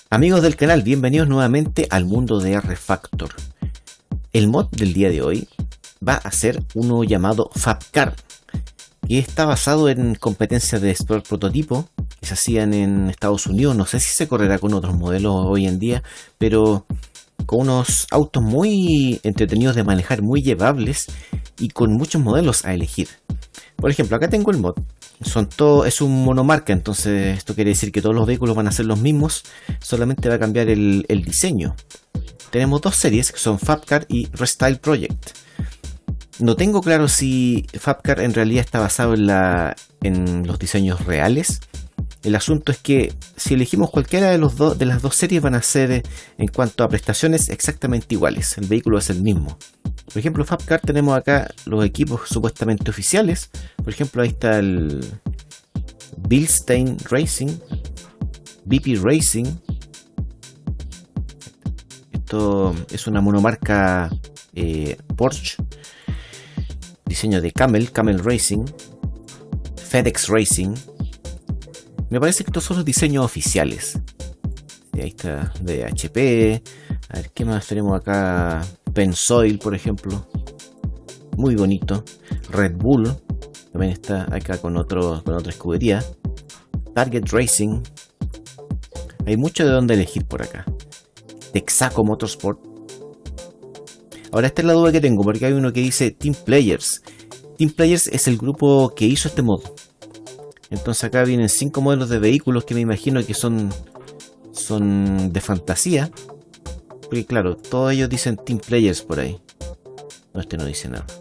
Amigos del canal, bienvenidos nuevamente al mundo de R-Factor. El mod del día de hoy va a ser uno llamado FabCar, que está basado en competencias de explorar prototipo que se hacían en Estados Unidos. No sé si se correrá con otros modelos hoy en día, pero con unos autos muy entretenidos de manejar, muy llevables y con muchos modelos a elegir. Por ejemplo, acá tengo el mod. Es un monomarca, entonces esto quiere decir que todos los vehículos van a ser los mismos, solamente va a cambiar el diseño. Tenemos dos series que son FabCar y Restyle Project. No tengo claro si FabCar en realidad está basado en los diseños reales. El asunto es que si elegimos cualquiera de las dos series van a ser, en cuanto a prestaciones, exactamente iguales. El vehículo es el mismo. Por ejemplo, FabCar tenemos acá los equipos supuestamente oficiales. Por ejemplo, ahí está el Bilstein Racing, BP Racing. Esto es una monomarca Porsche. Diseño de Camel Racing, FedEx Racing. Me parece que estos son los diseños oficiales. Ahí está de HP. A ver, ¿qué más tenemos acá? Pennzoil, por ejemplo. Muy bonito. Red Bull. También está acá con otra escudería. Target Racing. Hay mucho de dónde elegir por acá. Texaco Motorsport. Ahora esta es la duda que tengo, porque hay uno que dice Team Players. Team Players es el grupo que hizo este mod. Entonces acá vienen 5 modelos de vehículos que me imagino que son de fantasía. Porque claro, todos ellos dicen Team Players por ahí. No, este no dice nada.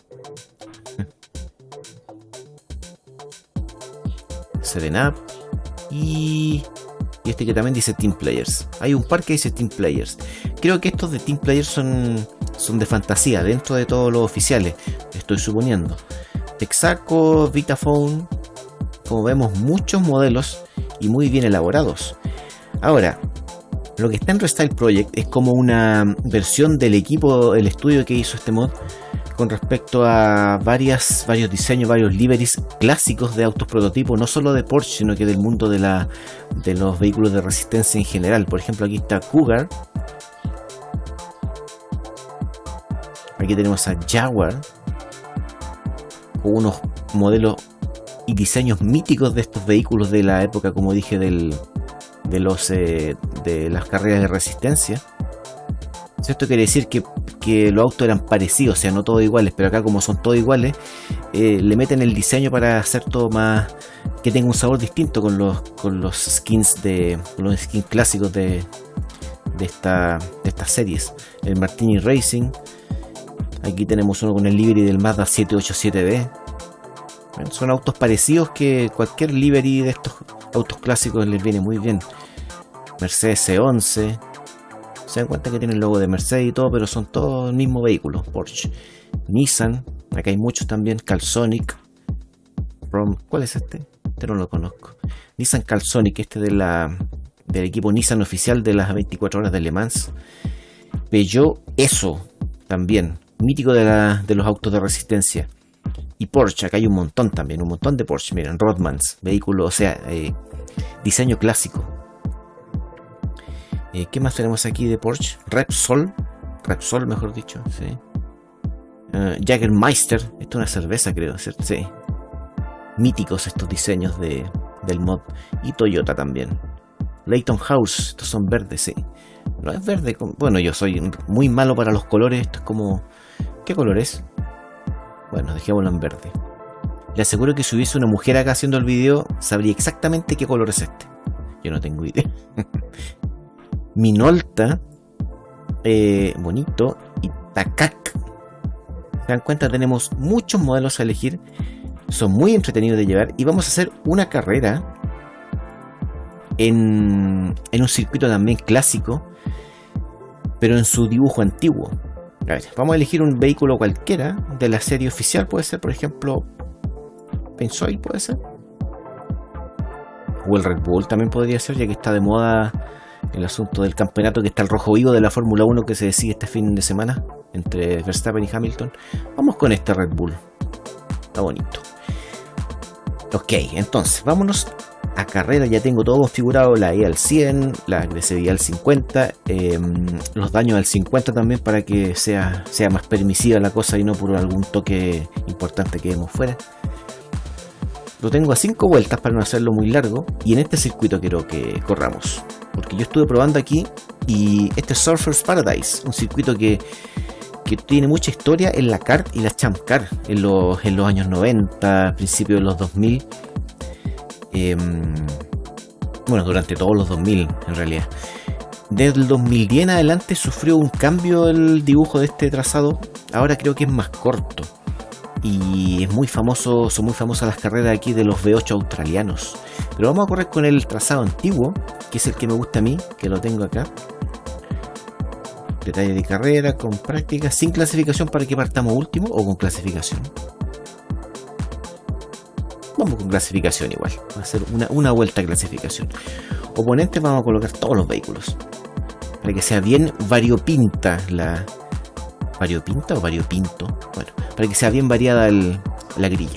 7up. Y este que también dice Team Players. Hay un par que dice Team Players. Creo que estos de Team Players son de fantasía, dentro de todos los oficiales, estoy suponiendo. Texaco, Vitaphone. Como vemos, muchos modelos y muy bien elaborados. Ahora, lo que está en Restyle Project es como una versión del equipo, el estudio que hizo este mod, con respecto a varios diseños, varios liveries clásicos de autos prototipos, no solo de Porsche, sino que del mundo de los vehículos de resistencia en general. Por ejemplo, aquí está Cougar. Aquí tenemos a Jaguar, con unos modelos y diseños míticos de estos vehículos de la época, como dije, de las carreras de resistencia. Esto quiere decir que los autos eran parecidos, o sea, no todos iguales, pero acá como son todos iguales, le meten el diseño para hacer todo más, que tenga un sabor distinto con los skins clásicos de estas series. El Martini Racing. Aquí tenemos uno con el livery del Mazda 787B. Bueno, son autos parecidos que cualquier livery de estos autos clásicos les viene muy bien. Mercedes C11. Se dan cuenta que tienen el logo de Mercedes y todo, pero son todos el mismo vehículo. Porsche. Nissan. Acá hay muchos también. Calsonic. ¿Cuál es este? Este no lo conozco. Nissan Calsonic. Este del equipo Nissan oficial de las 24 horas de Le Mans. Peugeot ESO. También. Mítico de los autos de resistencia. Y Porsche, acá hay un montón también, un montón de Porsche. Miren, Rodmans, vehículo, o sea, diseño clásico. ¿Qué más tenemos aquí de Porsche? Repsol, mejor dicho, sí. Jägermeister, esto es una cerveza, creo, ¿cierto? Sí. Míticos estos diseños del mod. Y Toyota también. Leyton House, estos son verdes, sí. No es verde, bueno, yo soy muy malo para los colores, esto es como... ¿Qué color es? Bueno, dejémoslo en verde. Le aseguro que si hubiese una mujer acá haciendo el video, sabría exactamente qué color es este. Yo no tengo idea. Minolta. Bonito. Y Takac. Se dan cuenta, tenemos muchos modelos a elegir. Son muy entretenidos de llevar. Y vamos a hacer una carrera en un circuito también clásico, pero en su dibujo antiguo. A ver, vamos a elegir un vehículo cualquiera de la serie oficial. Puede ser, por ejemplo, Pennzoil, puede ser. O el Red Bull también podría ser, ya que está de moda el asunto del campeonato, que está el rojo vivo de la Fórmula 1 que se decide este fin de semana entre Verstappen y Hamilton. Vamos con este Red Bull. Está bonito. Ok, entonces, vámonos a carrera ya tengo todo configurado, la E al 100, la agresividad al 50, los daños al 50 también, para que sea más permisiva la cosa y no por algún toque importante que demos fuera. Lo tengo a 5 vueltas para no hacerlo muy largo, y en este circuito quiero que corramos, porque yo estuve probando aquí y este es Surfers Paradise, un circuito que tiene mucha historia en la kart y la champ car en los años 90, principios de los 2000. Bueno, durante todos los 2000 en realidad. Desde el 2010 en adelante sufrió un cambio el dibujo de este trazado. Ahora creo que es más corto. Y es muy famoso, son muy famosas las carreras aquí de los V8 australianos. Pero vamos a correr con el trazado antiguo, que es el que me gusta a mí, que lo tengo acá. Detalle de carrera, con práctica, sin clasificación para que partamos último, o con clasificación. Vamos con clasificación igual. Va a ser una vuelta de clasificación. Oponentes vamos a colocar todos los vehículos, para que sea bien variopinta la... ¿Variopinta o variopinto? Bueno, para que sea bien variada la grilla.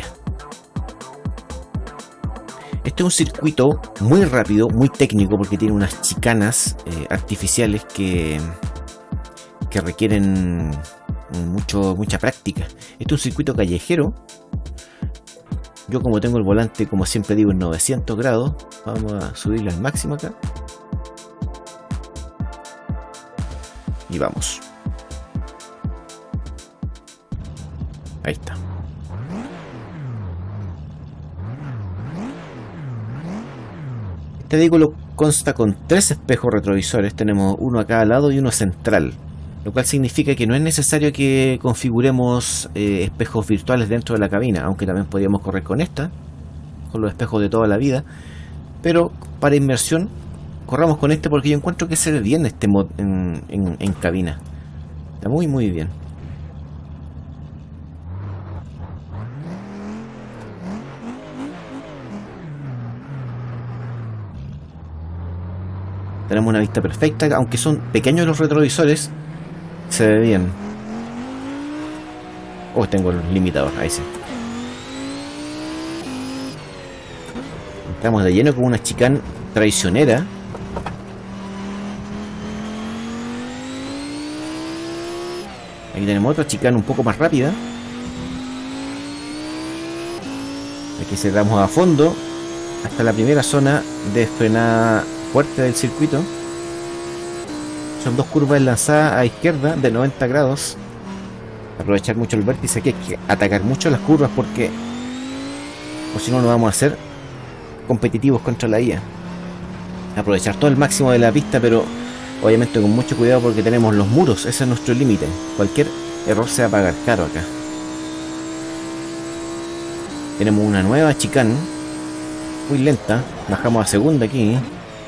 Este es un circuito muy rápido, muy técnico, porque tiene unas chicanas artificiales que requieren mucha práctica. Este es un circuito callejero. Yo, como tengo el volante, como siempre digo, en 900 grados, vamos a subirle al máximo acá. Y vamos. Ahí está. Este vehículo consta con 3 espejos retrovisores. Tenemos uno a cada lado y uno central, lo cual significa que no es necesario que configuremos espejos virtuales dentro de la cabina, aunque también podríamos correr con los espejos de toda la vida. Pero para inmersión, corramos con este, porque yo encuentro que se ve bien este mod en cabina. Está muy bien. Tenemos una vista perfecta, aunque son pequeños los retrovisores, se ve bien. Oh, tengo el limitador, ahí sí. Estamos de lleno con una chicane traicionera. Aquí tenemos otra chicane un poco más rápida. Aquí cerramos a fondo hasta la primera zona de frenada fuerte del circuito. Son 2 curvas lanzadas a izquierda de 90 grados. Aprovechar mucho el vértice, aquí hay que atacar mucho las curvas, porque o si no, no vamos a ser competitivos contra la IA. Aprovechar todo el máximo de la pista, pero obviamente con mucho cuidado, porque tenemos los muros, ese es nuestro límite. Cualquier error se va a pagar caro acá. Tenemos una nueva chicane muy lenta, bajamos a segunda aquí.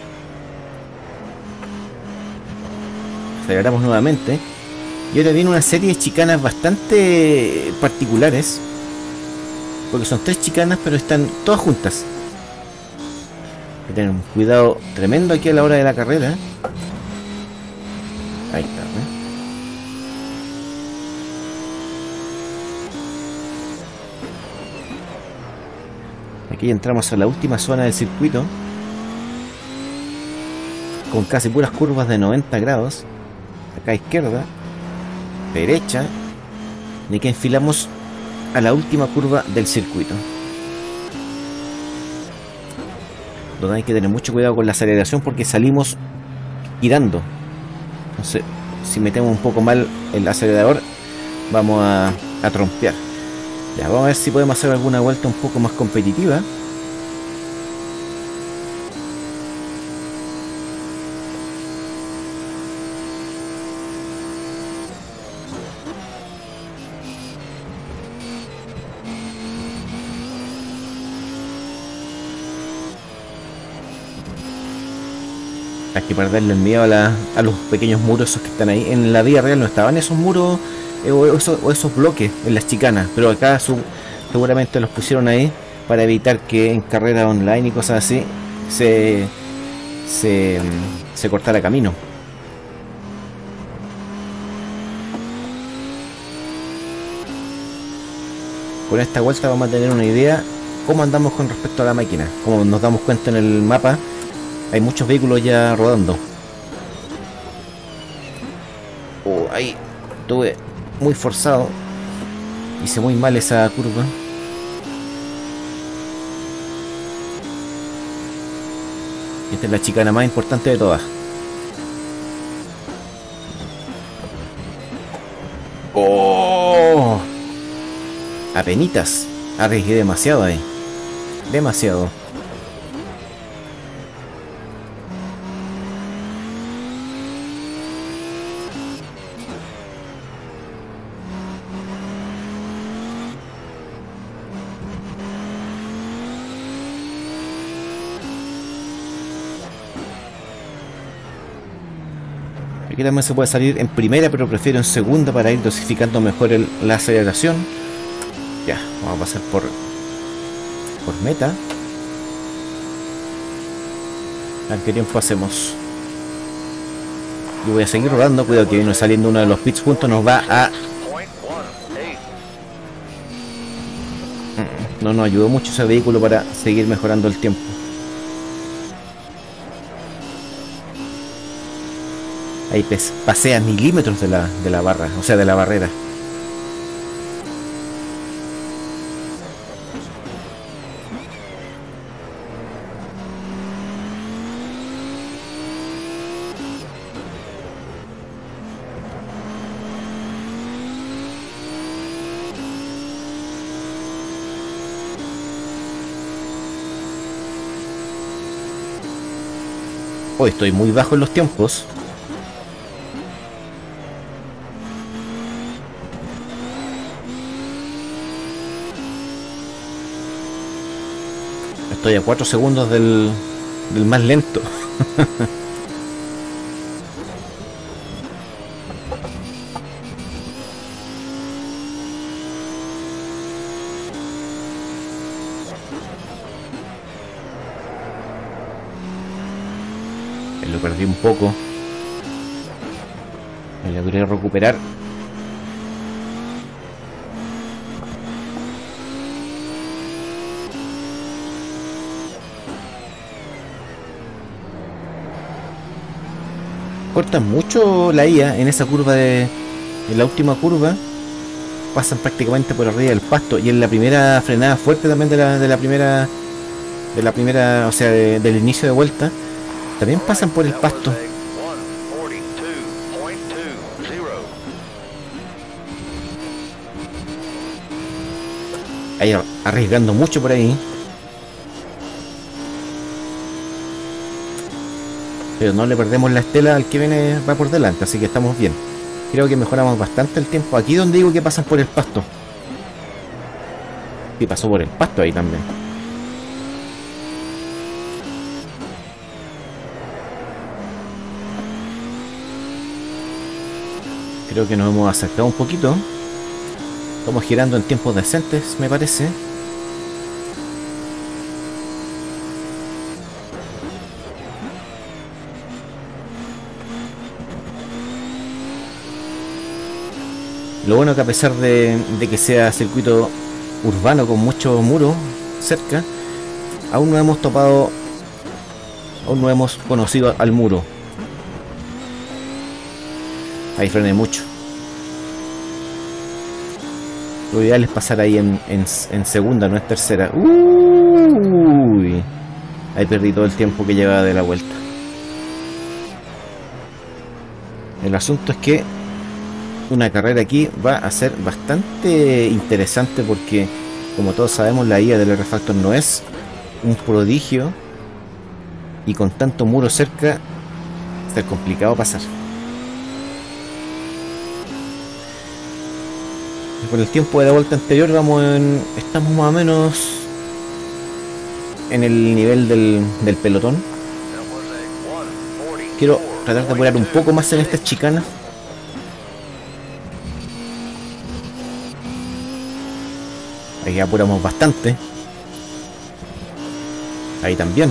Aceleramos nuevamente. Y ahora viene una serie de chicanas bastante particulares, porque son 3 chicanas, pero están todas juntas. Hay que tener un cuidado tremendo aquí a la hora de la carrera. Ahí está, Aquí entramos a la última zona del circuito, con casi puras curvas de 90 grados. Acá a izquierda, derecha, y que enfilamos a la última curva del circuito, donde hay que tener mucho cuidado con la aceleración, porque salimos girando. Entonces, si metemos un poco mal el acelerador, vamos a trompear. Ya, vamos a ver si podemos hacer alguna vuelta un poco más competitiva. Hay que perderle el miedo a los pequeños muros esos que están ahí. En la vida real no estaban esos muros o esos bloques en las chicanas, pero acá seguramente los pusieron ahí para evitar que en carreras online y cosas así se cortara camino. Con esta vuelta vamos a tener una idea cómo andamos con respecto a la máquina. Como nos damos cuenta en el mapa, hay muchos vehículos ya rodando. Ahí estuve muy forzado. Hice muy mal esa curva. Esta es la chicana más importante de todas. ¡Oh! Apenitas. Arriesgué demasiado ahí. Demasiado. Aquí también se puede salir en primera, pero prefiero en segunda para ir dosificando mejor la aceleración. Ya, vamos a pasar por meta. A ver qué tiempo hacemos. Yo voy a seguir rodando. Cuidado que viene saliendo uno de los pits juntos. Nos va a... No nos ayudó mucho ese vehículo para seguir mejorando el tiempo. Ahí pasea milímetros de la barra, o sea, de la barrera. Hoy estoy muy bajo en los tiempos. Estoy a 4 segundos del más lento. Lo perdí un poco. Me logré recuperar. Cortan mucho la IA en esa curva en la última curva. Pasan prácticamente por arriba del pasto. Y en la primera frenada fuerte también de la primera, o sea, del inicio de vuelta, también pasan por el pasto. Ahí arriesgando mucho por ahí. Pero no le perdemos la estela al que va por delante, así que estamos bien. Creo que mejoramos bastante el tiempo. Aquí donde digo que pasan por el pasto. Y pasó por el pasto ahí también. Creo que nos hemos acercado un poquito. Estamos girando en tiempos decentes, me parece. Lo bueno que a pesar de que sea circuito urbano con mucho muro cerca, aún no hemos topado, aún no hemos conocido al muro. Ahí frené mucho. Lo ideal es pasar ahí en segunda, no en tercera. Uy, ahí perdí todo el tiempo que llevaba de la vuelta. El asunto es que una carrera aquí va a ser bastante interesante porque, como todos sabemos, la IA del R-Factor no es un prodigio y con tanto muro cerca va a ser complicado pasar. Por el tiempo de la vuelta anterior estamos más o menos en el nivel del pelotón. Quiero tratar de apurar un poco más en estas chicanas. Ahí apuramos bastante. Ahí también.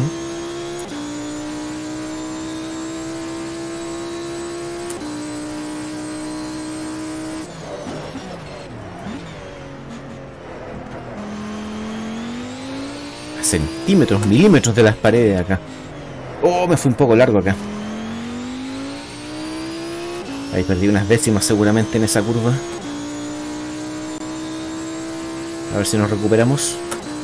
centímetros, milímetros de las paredes acá. Oh, me fui un poco largo acá. Ahí perdí unas décimas seguramente en esa curva. A ver si nos recuperamos.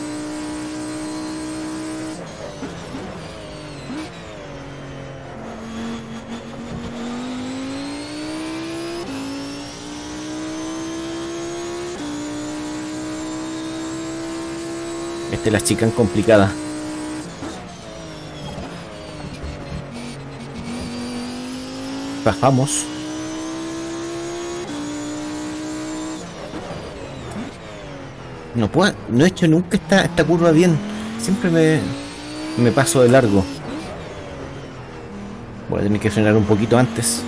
Esta es la chicane complicada. Bajamos. No he hecho nunca esta curva bien. Siempre me paso de largo. Voy a tener que frenar un poquito antes.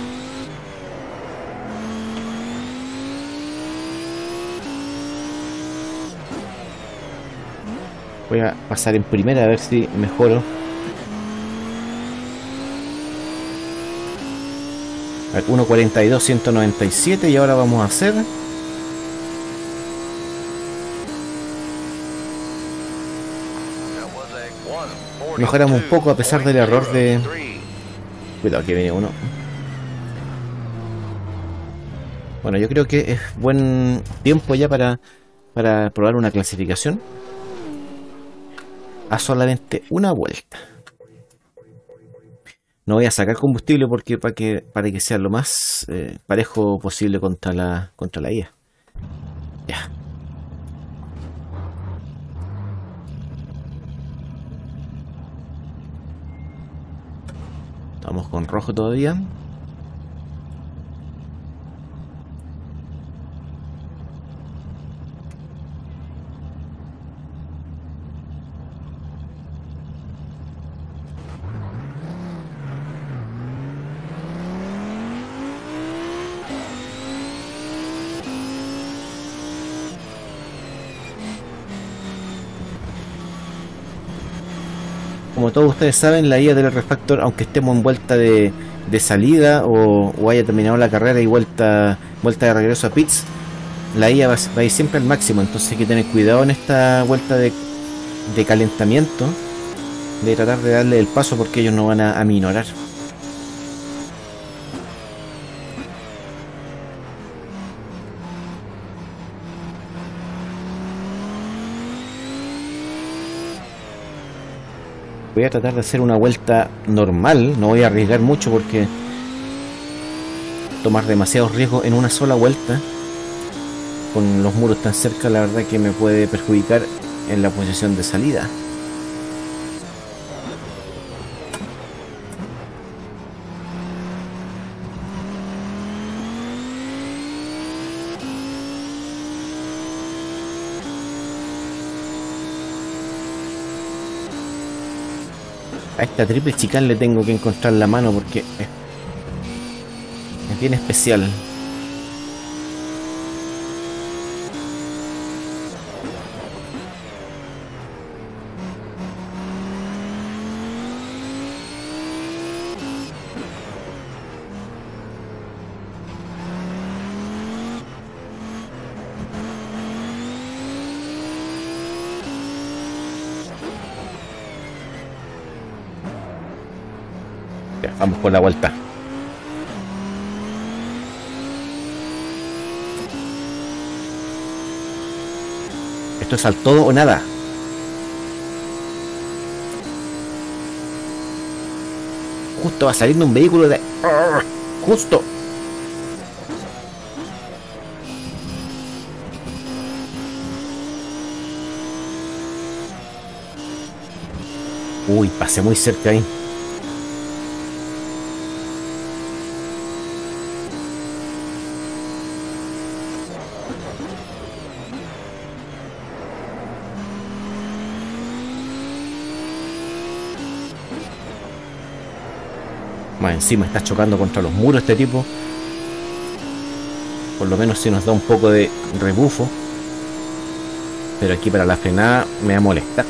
Voy a pasar en primera a ver si mejoro. A ver, 1.42, 197 y ahora vamos a hacer... Mejoramos un poco a pesar del error de... Cuidado, que viene uno. Bueno, yo creo que es buen tiempo ya para probar una clasificación. A solamente una vuelta. No voy a sacar combustible porque para que sea lo más parejo posible contra la IA. Ya. Estamos con rojo todavía. Como todos ustedes saben, la IA del R-Factor, aunque estemos en vuelta de salida o haya terminado la carrera y vuelta de regreso a pits, la IA va a ir siempre al máximo. Entonces hay que tener cuidado en esta vuelta de calentamiento, de tratar de darle el paso porque ellos no van a minorar. Voy a tratar de hacer una vuelta normal, no voy a arriesgar mucho porque tomar demasiados riesgos en una sola vuelta con los muros tan cerca, la verdad que me puede perjudicar en la posición de salida. A esta triple chicane le tengo que encontrar la mano porque es bien especial. Ya, vamos por la vuelta. Esto es al todo o nada. Justo va saliendo un vehículo de... Justo. Uy, pasé muy cerca ahí. Más encima está chocando contra los muros este tipo. Por lo menos si nos da un poco de rebufo. Pero aquí para la frenada me va a molestar.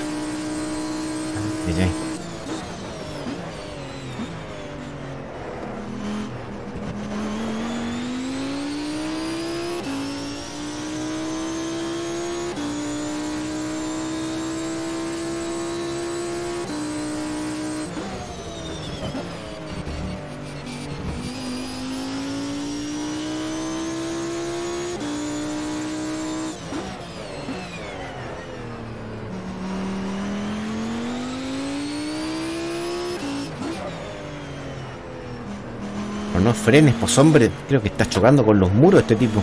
Pero no frenes, pues hombre, creo que está chocando con los muros este tipo.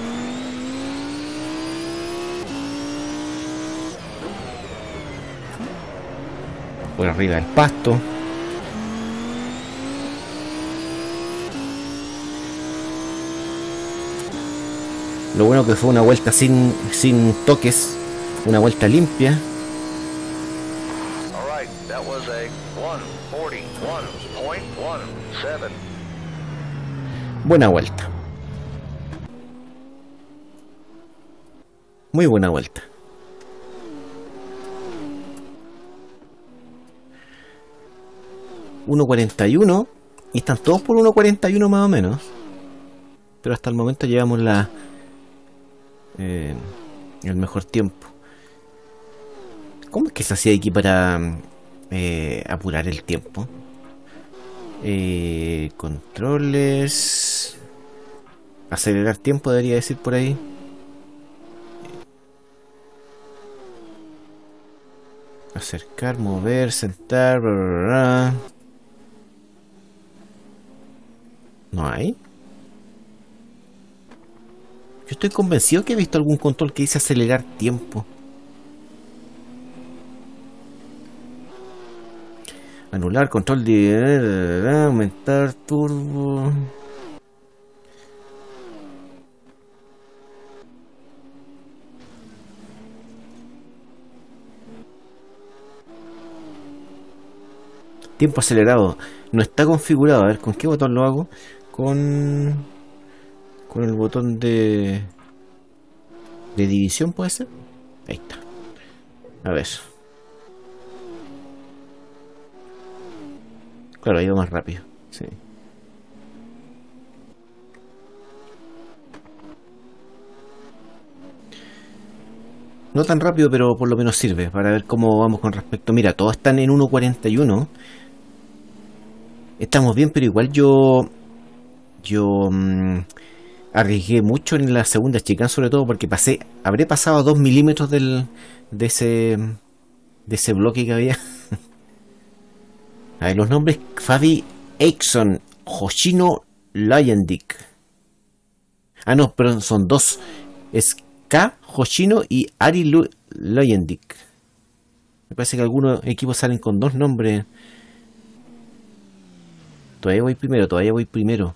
Por arriba del pasto. Lo bueno que fue una vuelta sin toques, una vuelta limpia. Buena vuelta. Muy buena vuelta. $1.41 y están todos por 1.41 más o menos. Pero hasta el momento llevamos el mejor tiempo. ¿Cómo es que se hacía aquí para apurar el tiempo? Controles, acelerar tiempo debería decir por ahí. Acercar, mover, sentar, bla, bla, bla. ¿No hay? Yo estoy convencido que he visto algún control que dice acelerar tiempo. Anular, control de... aumentar, turbo... Tiempo acelerado. No está configurado. A ver, ¿con qué botón lo hago? Con el botón de división, ¿puede ser? Ahí está. A ver. Claro, ha ido más rápido. Sí. No tan rápido, pero por lo menos sirve para ver cómo vamos con respecto. Mira, todos están en 1.41. Estamos bien, pero igual yo arriesgué mucho en la segunda chicane, sobre todo porque habré pasado a 2 milímetros de ese bloque que había. A ver, los nombres: Fabi Aixon, Hoshino Leyendik. Ah, no, pero son dos. Es K Hoshino y Ari Leyendik. Me parece que algunos equipos salen con dos nombres. Todavía voy primero.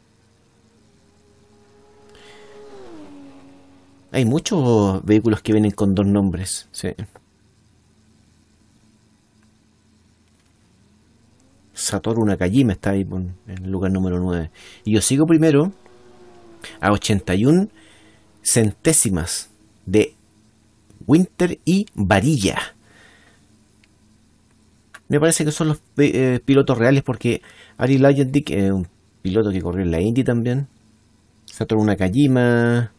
Hay muchos vehículos que vienen con dos nombres. Sí. Satoru Nakajima está ahí en el lugar número 9. Y yo sigo primero a 81 centésimas de Winter y Varilla. Me parece que son los pilotos reales, porque Ari Leyendik es un piloto que corrió en la Indy también. Satoru Nakajima,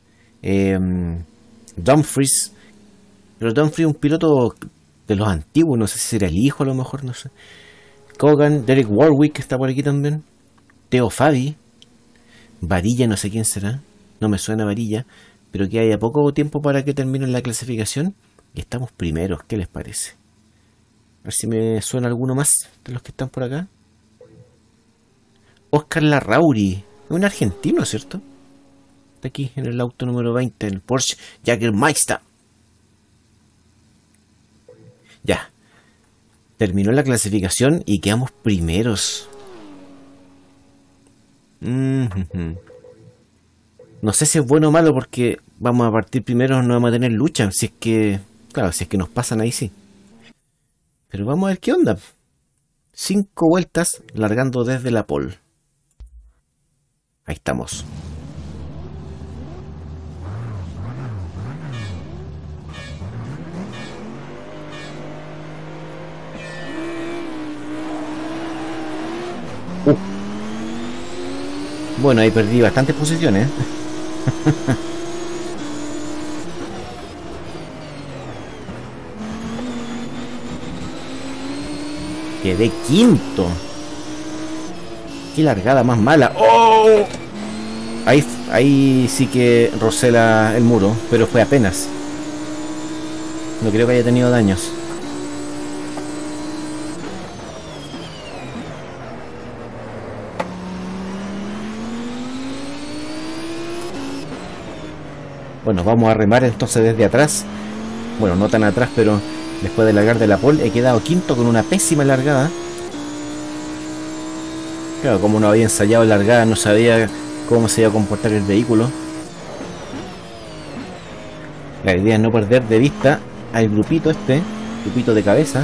Dumfries. Pero Dumfries es un piloto de los antiguos, no sé si será el hijo a lo mejor, no sé. Kogan, Derek Warwick que está por aquí también. Teo Fabi. Varilla, no sé quién será. No me suena Varilla. Pero que haya poco tiempo para que termine la clasificación. Y estamos primeros, ¿qué les parece? A ver si me suena alguno más de los que están por acá. Oscar Larrauri. Es un argentino, ¿cierto? Está aquí en el auto número 20, el Porsche Jägermeister. Ya. Terminó la clasificación y quedamos primeros. No sé si es bueno o malo, porque vamos a partir primero, no vamos a tener lucha. Si es que, claro, si es que nos pasan ahí, sí. Pero vamos a ver qué onda. 5 vueltas largando desde la pole. Ahí estamos. Bueno, ahí perdí bastantes posiciones. Quedé quinto. Qué largada más mala. ¡Oh! Ahí sí que rocé el muro, pero fue apenas. No creo que haya tenido daños. Bueno, vamos a remar entonces desde atrás. Bueno, no tan atrás, pero después de largar de la pole he quedado quinto con una pésima largada. Claro, como no había ensayado largada, no sabía cómo se iba a comportar el vehículo. La idea es no perder de vista al grupito este, grupito de cabeza.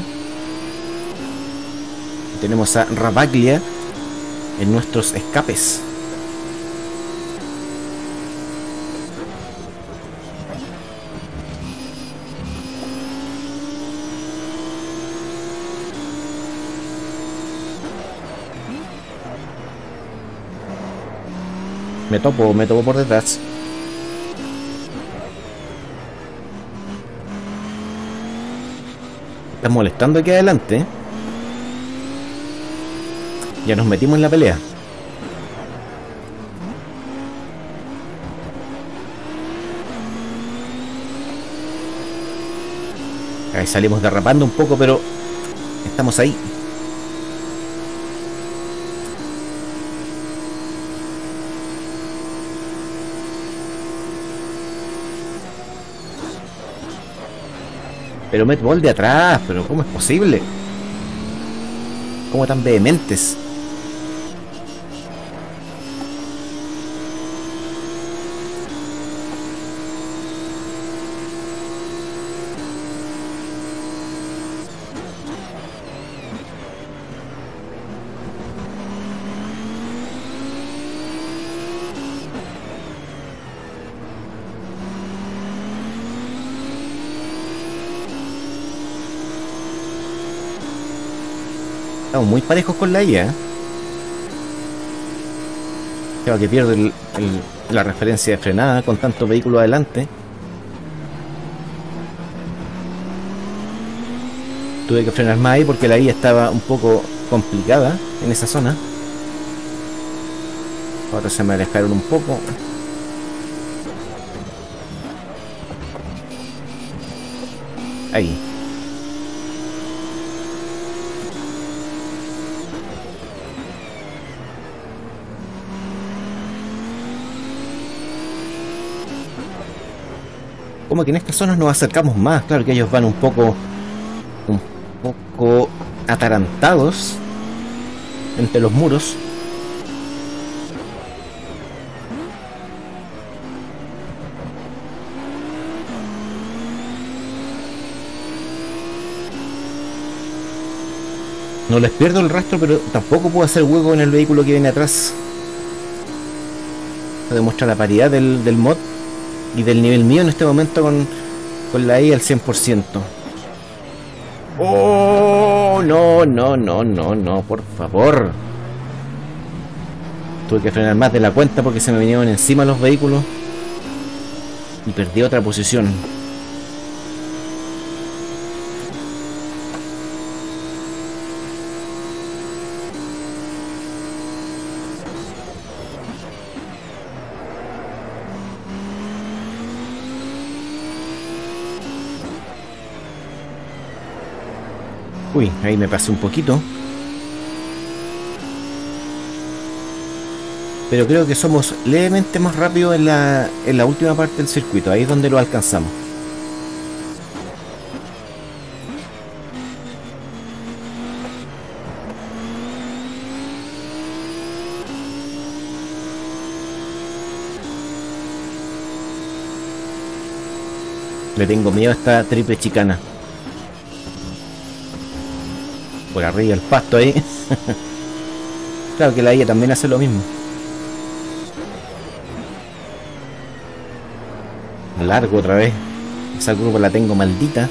Tenemos a Rabaglia en nuestros escapes. Me topo por detrás. Estás molestando aquí adelante. Ya nos metimos en la pelea. Ahí salimos derrapando un poco, pero estamos ahí. Pero Medball de atrás, pero ¿cómo es posible? ¿Cómo tan vehementes? Estamos muy parejos con la IA. Creo que pierde la referencia de frenada con tantos vehículos adelante. Tuve que frenar más ahí porque la IA estaba un poco complicada en esa zona. Ahora se me alejaron un poco. Ahí. Como que en estas zonas nos acercamos más. Claro que ellos van un poco atarantados entre los muros. No les pierdo el rastro, pero tampoco puedo hacer hueco en el vehículo que viene atrás. Esto demuestra la paridad del mod y del nivel mío en este momento con la IA al 100%. ¡Oh! No, por favor. Tuve que frenar más de la cuenta porque se me vinieron encima los vehículos y perdí otra posición. Uy, ahí me pasé un poquito. Pero creo que somos levemente más rápidos en la última parte del circuito. Ahí es donde lo alcanzamos. Le tengo miedo a esta triple chicana. Por arriba el pasto ahí. Claro que la IA también hace lo mismo. Largo otra vez. Esa curva la tengo maldita.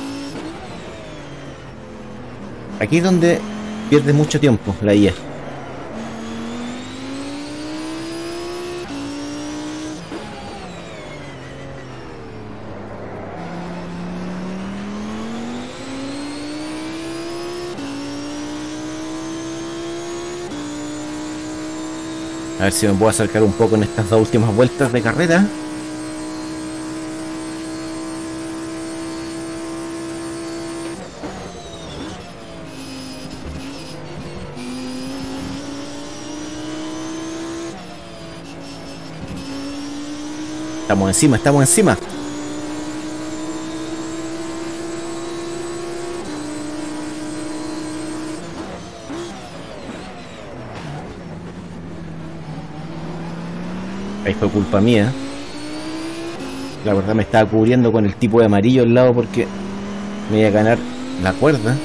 Aquí es donde pierde mucho tiempo la IA. A ver si me puedo acercar un poco en estas dos últimas vueltas de carrera. Estamos encima, estamos encima. Ahí fue culpa mía. La verdad me estaba cubriendo con el tipo de amarillo al lado porque me iba a ganar la cuerda.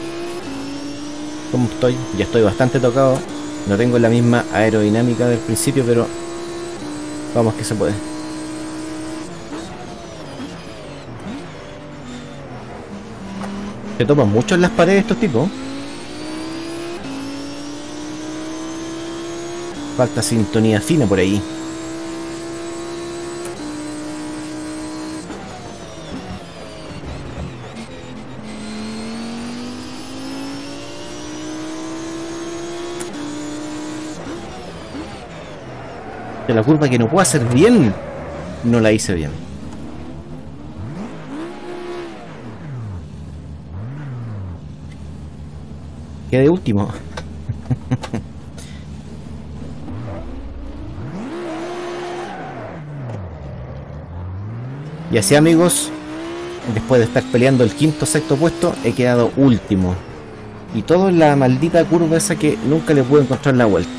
¿Cómo estoy? Ya estoy bastante tocado. No tengo la misma aerodinámica del principio, pero vamos que se puede. Se toman mucho en las paredes estos tipos. Falta sintonía fina por ahí. De la curva que no puedo hacer bien, no la hice bien. Quedé último. Y así, amigos, después de estar peleando el quinto sexto puesto, he quedado último. Y todo en la maldita curva esa que nunca le pude encontrar la vuelta.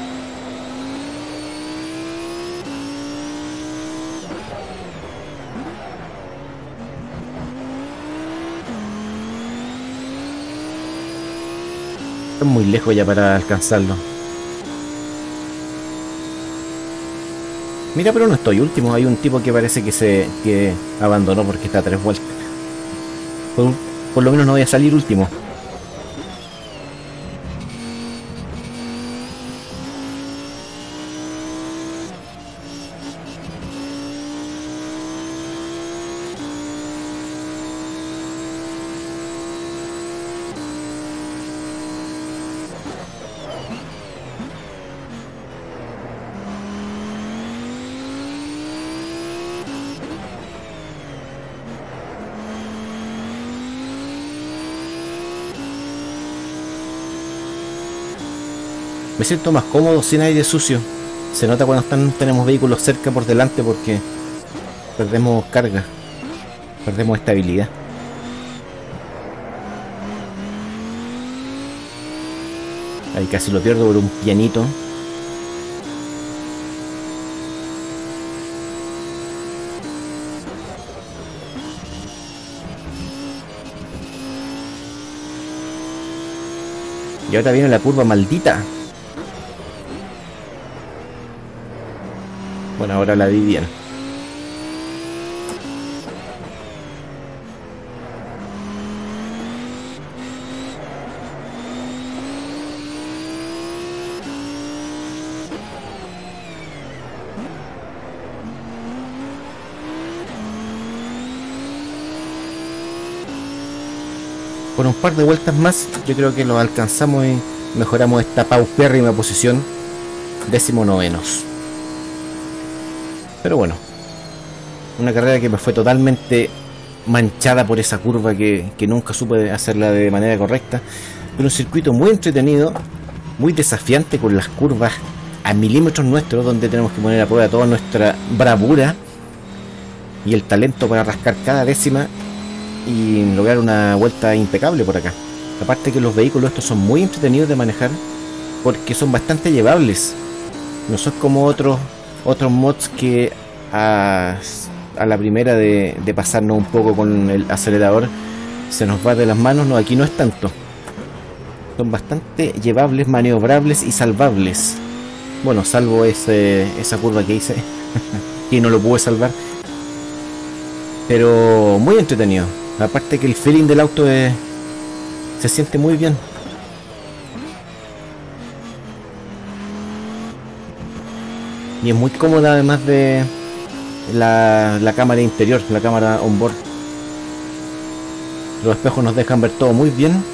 Muy lejos ya para alcanzarlo. Mira, pero no estoy último. Hay un tipo que parece que abandonó porque está a 3 vueltas. Por lo menos no voy a salir último. Me siento más cómodo sin aire sucio. Se nota cuando tenemos vehículos cerca por delante porque perdemos carga, perdemos estabilidad. Ahí casi lo pierdo por un pianito. Y ahora viene la curva maldita. Bueno, ahora la vi bien. Por un par de vueltas más, yo creo que lo alcanzamos y mejoramos esta paupérrima posición. 19º. Pero bueno, una carrera que me fue totalmente manchada por esa curva que nunca supe hacerla de manera correcta. Pero un circuito muy entretenido, muy desafiante, con las curvas a milímetros nuestros, donde tenemos que poner a prueba toda nuestra bravura y el talento para rascar cada décima y lograr una vuelta impecable por acá. Aparte que los vehículos estos son muy entretenidos de manejar porque son bastante llevables. No son como otros mods que a la primera de pasarnos un poco con el acelerador se nos va de las manos. No, aquí no es tanto. Son bastante llevables, maniobrables y salvables. Bueno, salvo esa curva que hice y no lo pude salvar. Pero muy entretenido. Aparte que el feeling del auto se siente muy bien. Y es muy cómoda, además de la cámara interior, la cámara onboard. Los espejos nos dejan ver todo muy bien.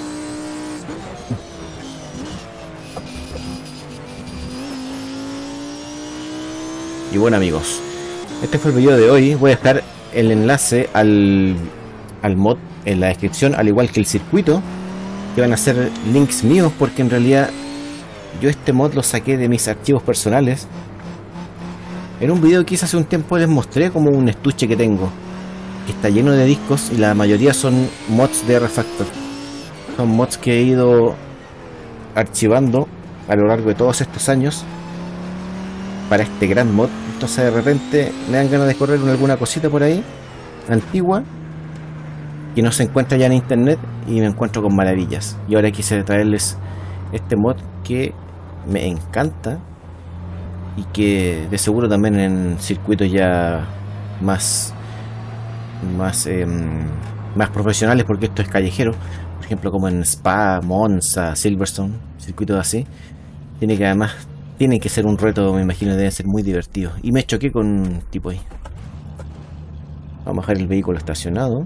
Y bueno, amigos, este fue el video de hoy. Voy a dejar el enlace al mod en la descripción, al igual que el circuito, que van a ser links míos, porque en realidad yo este mod lo saqué de mis archivos personales En un video que hice hace un tiempo les mostré como un estuche que tengo, que está lleno de discos y la mayoría son mods de R-Factor. Son mods que he ido archivando a lo largo de todos estos años para este gran mod. Entonces de repente me dan ganas de correr alguna cosita por ahí antigua que no se encuentra ya en internet y me encuentro con maravillas. Y ahora quise traerles este mod que me encanta y que de seguro también en circuitos ya más profesionales, porque esto es callejero, por ejemplo como en Spa, Monza, Silverstone, circuitos así, tiene que ser un reto, me imagino, debe ser muy divertido. Y me choqué con un tipo ahí. Vamos a dejar el vehículo estacionado.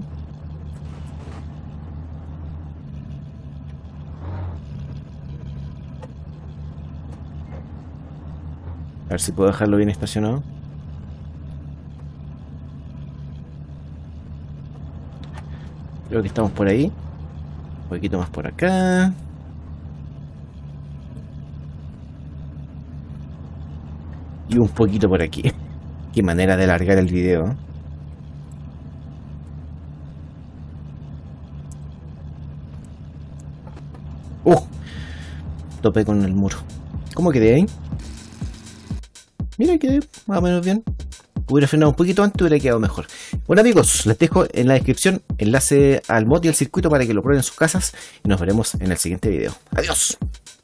A ver si puedo dejarlo bien estacionado. Creo que estamos por ahí. Un poquito más por acá. Y un poquito por aquí. Qué manera de alargar el video, ¿eh? Topé con el muro. ¿Cómo quedé ahí? Mira, quedé más o menos bien. Hubiera frenado un poquito antes, hubiera quedado mejor. Bueno amigos, les dejo en la descripción enlace al mod y al circuito para que lo prueben en sus casas. Y nos veremos en el siguiente video. Adiós.